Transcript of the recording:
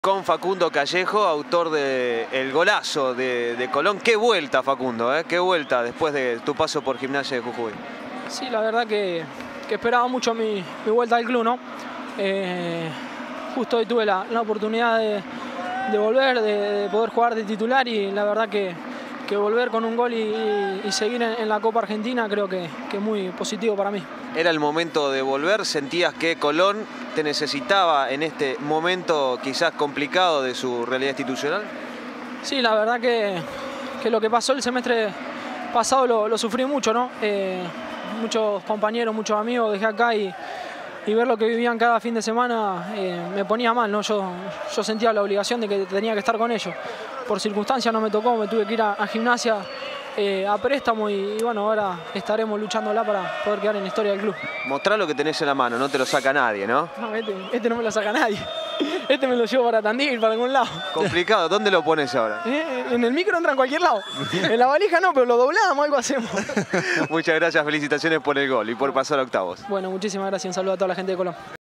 Con Facundo Callejo, autor del golazo de Colón. Qué vuelta, Facundo, qué vuelta después de tu paso por Gimnasia de Jujuy. Sí, la verdad que esperaba mucho mi vuelta al club, ¿no? Justo hoy tuve la oportunidad de volver, de poder jugar de titular, y la verdad que volver con un gol y seguir en la Copa Argentina creo que es muy positivo para mí. ¿Era el momento de volver? ¿Sentías que Colón te necesitaba en este momento quizás complicado de su realidad institucional? Sí, la verdad que lo que pasó el semestre pasado lo sufrí mucho, ¿no? Muchos compañeros, muchos amigos dejé acá y ver lo que vivían cada fin de semana me ponía mal, ¿no? Yo sentía la obligación de que tenía que estar con ellos. Por circunstancias no me tocó, me tuve que ir a Gimnasia a préstamo y bueno, ahora estaremos luchándola para poder quedar en la historia del club. Mostrá lo que tenés en la mano, no te lo saca nadie, ¿no? No, este no me lo saca nadie. Este me lo llevo para Tandil, para algún lado. Complicado, ¿dónde lo pones ahora? En el micro entra en cualquier lado. En la valija no, pero lo doblamos, algo hacemos. Muchas gracias, felicitaciones por el gol y por pasar a octavos. Bueno, muchísimas gracias, un saludo a toda la gente de Colón.